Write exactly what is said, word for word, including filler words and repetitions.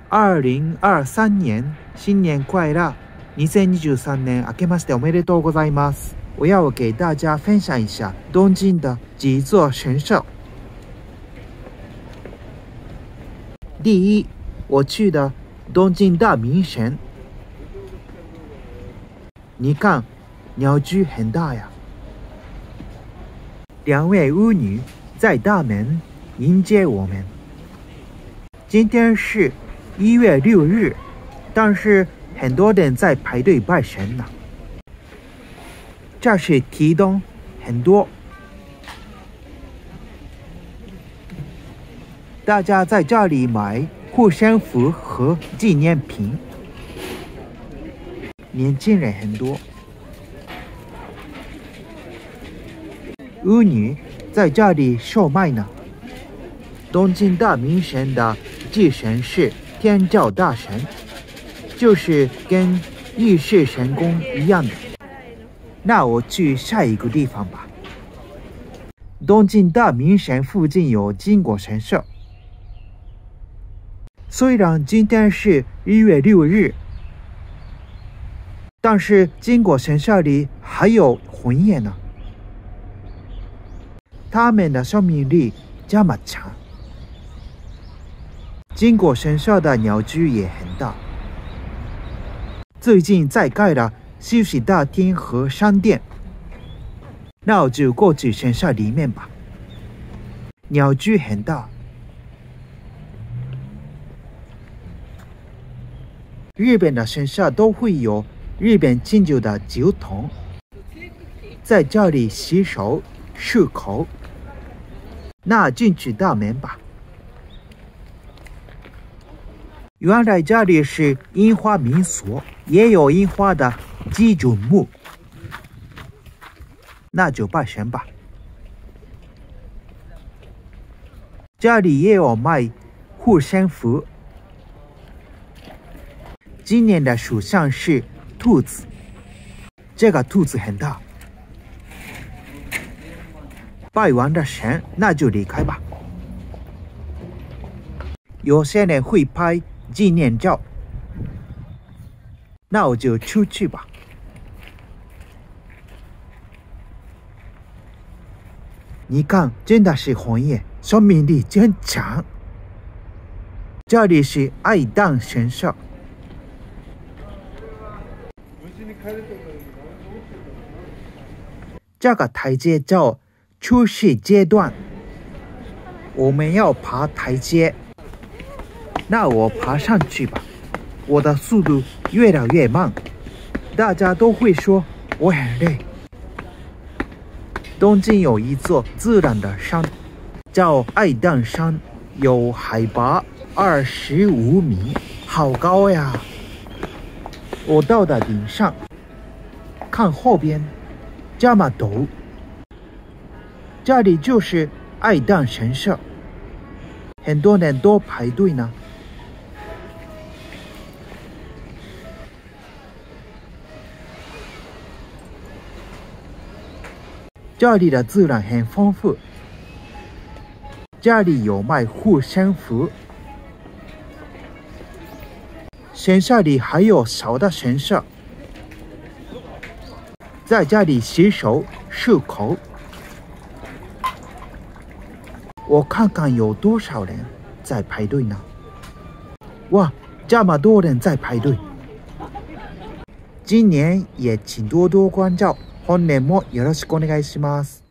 二零二三年新年快乐！二千二十三年明けましておめでとうございます。我要给大家分享一下东京的几座神社。第一，我去的东京大明神。你看，鸟居很大呀。两位巫女在大门迎接我们。今天是一月六日，但是很多人在排队拜神呢。这是提灯，很多。大家在这里买护身符和纪念品。年轻人很多。巫女在这里售卖呢。东京大明神的祭神是天照大神，就是跟御世神功一样的。那我去下一个地方吧。东京大明神附近有金国神社。虽然今天是一月六日，但是金国神社里还有魂爷呢。他们的生命力这么强。金国神社的鸟居也很大。最近在盖了休息大厅和商店，那我就过去神社里面吧。鸟居很大。日本的神社都会有日本敬酒的酒桶，在这里洗手漱口。那进去大门吧。原来这里是樱花民宿，也有樱花的基准木。那就拜神吧。这里也有卖护身符。今年的属相是兔子，这个兔子很大。拜完的神，那就离开吧。有些人会拍纪念照，那我就出去吧。你看，真的是魂爷，生命力真强。这里是爱宕神社。这个台阶叫初世阶段，我们要爬台阶。那我爬上去吧，我的速度越来越慢，大家都会说我很累。东京有一座自然的山，叫爱宕山，有海拔二十五米，好高呀！我到了顶上，看后边，这么陡。这里就是爱宕神社，很多人都排队呢。这里的自然很丰富，这里有卖护身符。神社里还有小的神社，在这里洗手漱口。我看看有多少人在排队呢？哇，这么多人在排队！今年也请多多关照。本年もよろしくお願いします。